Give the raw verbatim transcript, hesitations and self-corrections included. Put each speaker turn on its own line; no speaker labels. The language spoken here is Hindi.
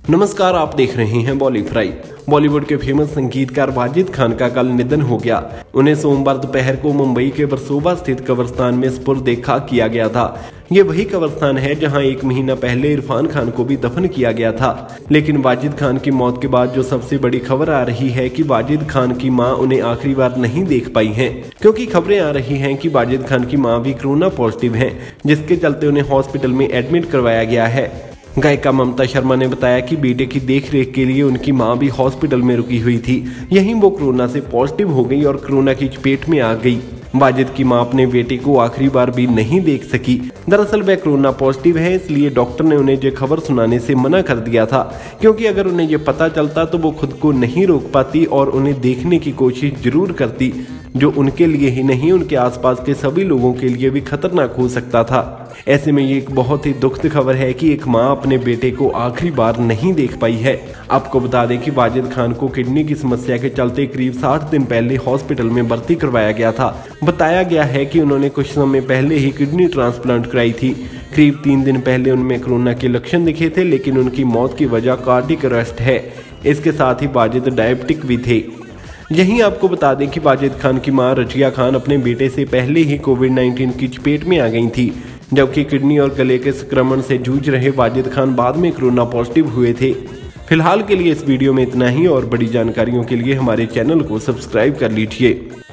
नमस्कार, आप देख रहे हैं बॉलीफ्राई। बॉलीवुड के फेमस संगीतकार वाजिद खान का कल निधन हो गया। उन्हें सोमवार दोपहर को मुंबई के वर्सोवा स्थित कब्रिस्तान में सुपुर्द-ए-खाक किया गया था। ये वही कब्रिस्तान है जहां एक महीना पहले इरफान खान को भी दफन किया गया था। लेकिन वाजिद खान की मौत के बाद जो सबसे बड़ी खबर आ रही है कि वाजिद खान की मां उन्हें आखिरी बार नहीं देख पाई हैं, क्योंकि खबरें आ रही हैं कि वाजिद खान की मां भी कोरोना पॉजिटिव हैं, जिसके चलते उन्हें हॉस्पिटल में एडमिट करवाया गया है। गायिका ममता शर्मा ने बताया कि बेटे की देखरेख के लिए उनकी मां भी हॉस्पिटल में रुकी हुई थी। यहीं वो कोरोना से पॉजिटिव हो गई और कोरोना की चपेट में आ गई। वाजिद की मां अपने बेटे को आखिरी बार भी नहीं देख सकी। दरअसल वह कोरोना पॉजिटिव है, इसलिए डॉक्टर ने उन्हें ये खबर सुनाने से मना कर दिया था, क्योंकि अगर उन्हें ये पता चलता तो वो खुद को नहीं रोक पाती और उन्हें देखने की कोशिश जरूर करती, जो उनके लिए ही नहीं उनके आसपास के सभी लोगों के लिए भी खतरनाक हो सकता था। ऐसे में ये एक बहुत ही दुखद खबर है कि एक मां अपने बेटे को आखिरी बार नहीं देख पाई है। आपको बता दें कि वाजिद खान को किडनी की समस्या के चलते करीब साठ दिन पहले हॉस्पिटल में भर्ती करवाया गया था। बताया गया है कि उन्होंने कुछ समय पहले ही किडनी ट्रांसप्लांट कराई थी। करीब तीन दिन पहले उनमें कोरोना के लक्षण दिखे थे, लेकिन उनकी मौत की वजह कार्डियक अरेस्ट है। इसके साथ ही वाजिद डायबिटिक भी थे। यहीं आपको बता दें कि वाजिद खान की मां रजिया खान अपने बेटे से पहले ही कोविड नाइन्टीन की चपेट में आ गई थी, जबकि किडनी और गले के संक्रमण से जूझ रहे वाजिद खान बाद में कोरोना पॉजिटिव हुए थे। फिलहाल के लिए इस वीडियो में इतना ही, और बड़ी जानकारियों के लिए हमारे चैनल को सब्सक्राइब कर लीजिए।